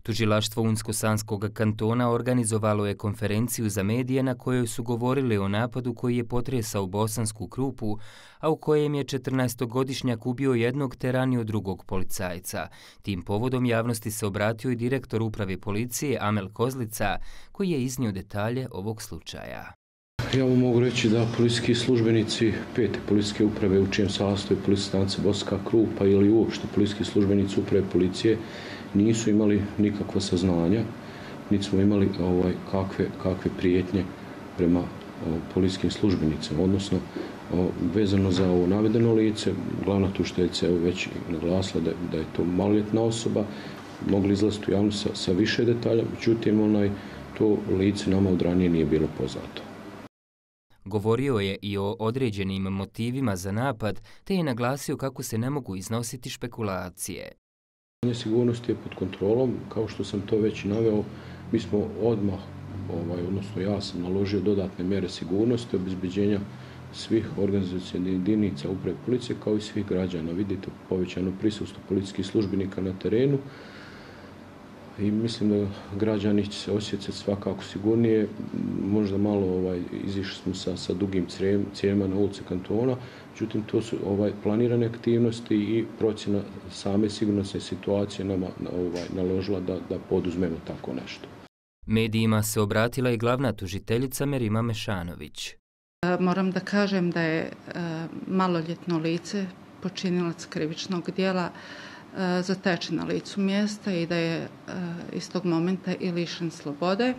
Tužilaštvo Unsko-Sanskog kantona organizovalo je konferenciju za medije na kojoj su govorili o napadu koji je potresao Bosansku Krupu, a u kojem je 14-godišnjak ubio jednog te ranio drugog policajca. Tim povodom javnosti se obratio i direktor uprave policije Amel Kozlica, koji je iznio detalje ovog slučaja. Ja vam mogu reći da policijski službenici 5. policijske uprave u čijem sastavu policijska stanica Bosanska Krupa ili uopšte policijski službenici uprave policije nisu imali nikakva saznanja, niti smo imali kakve prijetnje prema policijskim službenicima. Odnosno, vezano za ovo navedeno lice, glavna tužiteljica je već naglasila da je to maloljetna osoba, mogli izlaziti u javnost sa više detalja, međutim, to lice nama od ranije nije bilo poznato. Govorio je i o određenim motivima za napad, te je naglasio kako se ne mogu iznositi špekulacije. Sigurnost je pod kontrolom, kao što sam to već naveo, mi smo odmah, odnosno ja sam naložio dodatne mjere sigurnosti, obezbeđenja svih organizacionalnih jedinica uprave policije kao i svih građana. Vidite povećano prisustvo policijskih službenika na terenu i mislim da građani će se osjećati svakako sigurnije. Možda malo izišli smo sa dugim cijevima na ulici kantona, međutim to su planirane aktivnosti i procjena same sigurnosne situacije nama naložila da poduzmemo tako nešto. Medijima se obratila i glavna tužiteljica Merima Mešanović. Moram da kažem da je maloljetno lice počinilac krivičnog djela zatečen na licu mjesta i da je iz tog momenta i lišen slobode.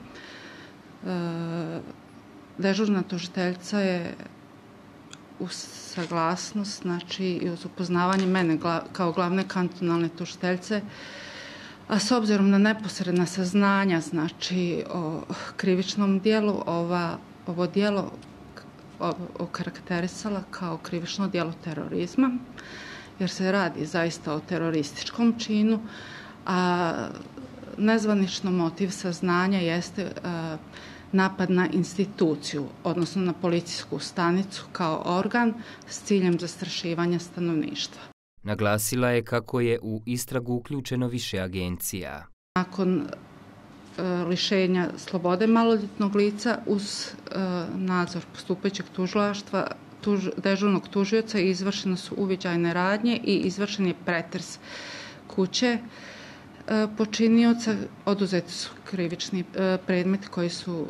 Dežurna tužiteljica je uz saglasnost, znači i uz upoznavanje mene kao glavne kantonalne tužiteljice, a s obzirom na neposredna saznanja, znači o krivičnom djelu, ovo djelo okarakterisala kao krivično djelo terorizma, jer se radi zaista o terorističkom činu, a nezvanično motiv saznanja jeste napad na instituciju, odnosno na policijsku stanicu kao organ s ciljem zastrašivanja stanovništva. Naglasila je kako je u istragu uključeno više agencija. Nakon lišenja slobode maloljetnog lica uz nadzor postupajućeg tužilaštva dežurnog tužioca izvršene su uviđajne radnje i izvršen je pretres kuće počinioca. Oduzeti su krivični predmeti koji su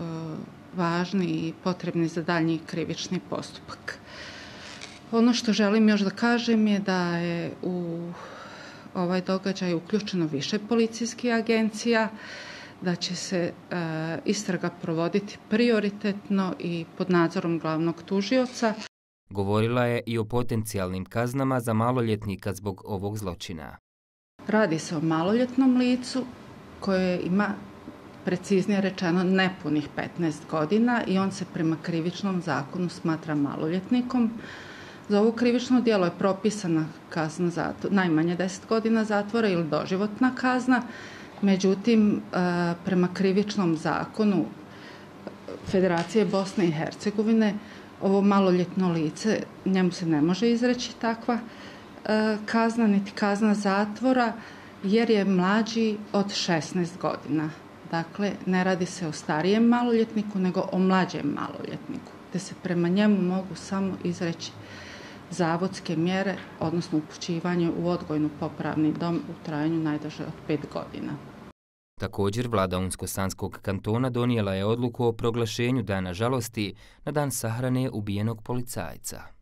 važni i potrebni za daljnji krivični postupak. Ono što želim još da kažem je da je u ovaj događaj uključeno više policijskih agencija, da će se istraga provoditi prioritetno i pod nadzorom glavnog tužioca. Govorila je i o potencijalnim kaznama za maloljetnika zbog ovog zločina. Radi se o maloljetnom licu koje ima, preciznije rečeno, nepunih 15 godina i on se prema krivičnom zakonu smatra maloljetnikom. Za ovo krivično djelo je propisana kazna najmanje 10 godina zatvora ili doživotna kazna. Međutim, prema krivičnom zakonu Federacije Bosne i Hercegovine, ovo maloljetno lice, njemu se ne može izreći takva kazna, niti kazna zatvora, jer je mlađi od 16 godina. Dakle, ne radi se o starijem maloljetniku, nego o mlađem maloljetniku, te se prema njemu mogu samo izreći zavodske mjere, odnosno upućivanje u odgojno-popravni dom u trajanju najduže od 5 godina. Također, vlada Unsko-Sanskog kantona donijela je odluku o proglašenju Dana žalosti na dan sahrane ubijenog policajca.